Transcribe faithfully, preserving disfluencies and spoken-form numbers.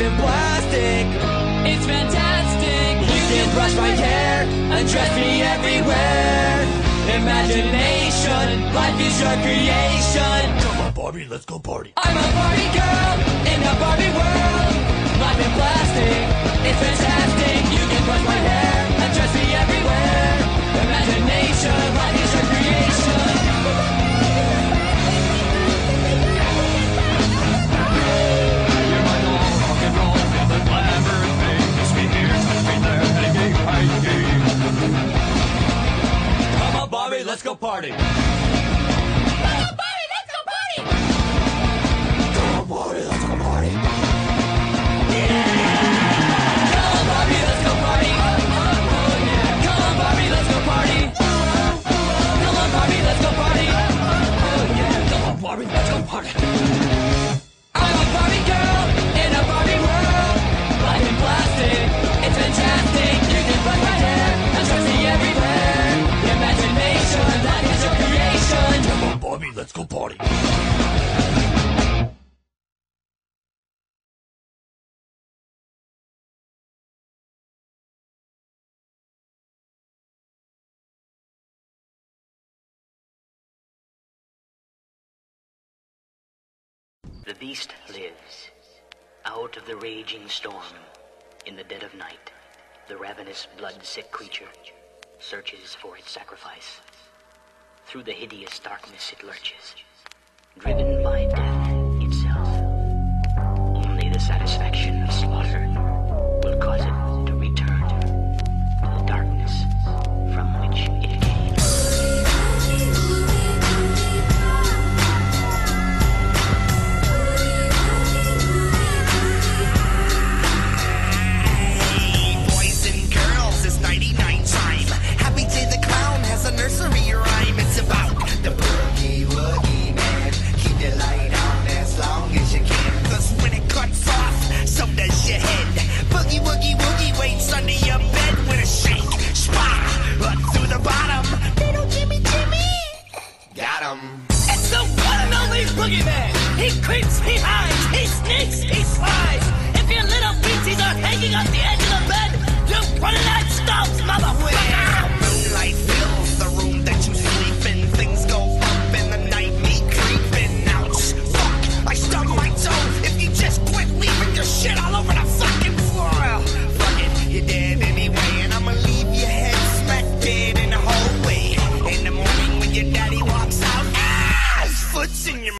in plastic. It's fantastic. You can brush my hair, undress me everywhere. Imagination, life is your creation. Come on, Barbie, let's go party. I'm a Barbie girl in a Barbie world. Life in plastic, it's fantastic. You can brush my hair, undress me everywhere. Imagination, life is your creation. You're my doll, rock and roll, feel the glamour and fame. Kiss me here, touch me there, hey, hey, hey, hey. Come on, Barbie, let's go party. Come on, Barbie, let's go party. Come on, Barbie, let's go party. Come on, Barbie, let's go party. Come on, Barbie, let's go party. Come on, Barbie, let's go party. Come on, Barbie, let's go party. I'm a Barbie girl in a Barbie world. Life in plastic, it's fantastic. You can brush my hair and trust me everywhere. Imagination, that is your creation. Come on, Barbie, let's go party. The beast lives, out of the raging storm, in the dead of night. The ravenous, blood-sick creature searches for its sacrifice. Through the hideous darkness it lurches, driven by death itself. Only the satisfaction of slaughter will cause it to return to the darkness from which it came. A nursery rhyme, it's about the Boogie Woogie Man. Keep your light on as long as you can, cause when it cuts off, so does your head. Boogie Woogie Woogie waits under your bed with a shake, spah, but through the bottom, little Jimmy Jimmy, got him. It's the one and only Boogie Man. He creeps, he hides, he sneaks,